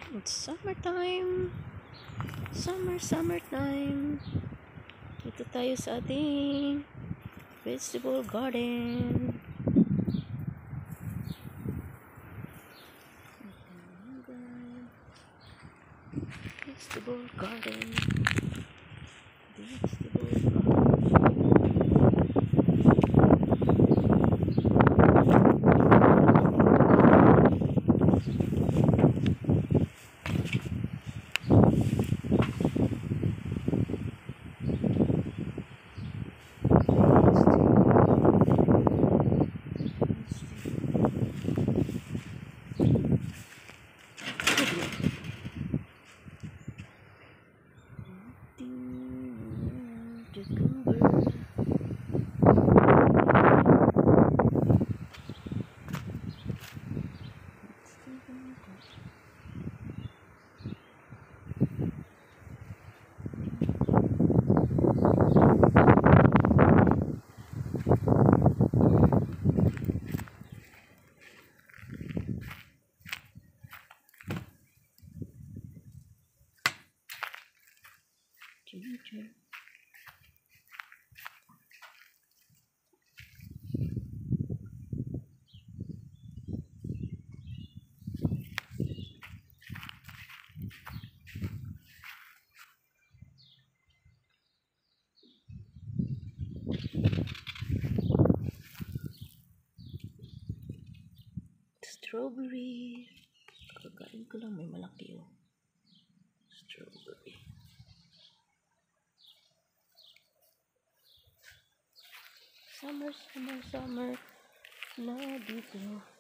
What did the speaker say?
It's summertime. Summertime. Dito tayo sa ating vegetable garden. Vegetable garden. Ginger. Strawberry. Kakain ko lang, may malaki oh. Strawberry. Summer na dito.